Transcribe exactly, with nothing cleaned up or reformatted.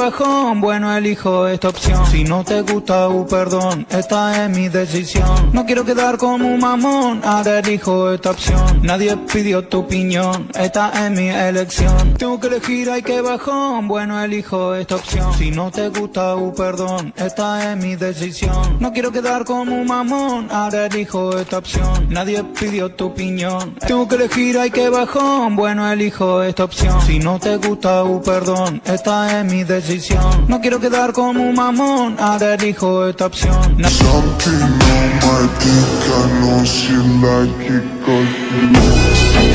bajón, bueno elijo esta opción. Si no te gusta, uh, perdón, esta es mi decisión. No quiero quedar como un mamón, ahora elijo esta opción. Nadie pidió tu opinión, esta es mi elección. Tengo que elegir, ay que bajón, bueno elijo esta opción. Si no te gusta, uh, perdón, esta es mi decisión. No quiero quedar como un mamón, ahora elijo esta opción. Nadie pidió tu opinión. Tengo que elegir, ay que bajón, bueno elijo esta opción. Si no te gusta, uh, perdón, esta es mi decisión. No quiero quedar como un mamón, ahora elijo esta opción. Something on my dick, I know she like it 'cause you know.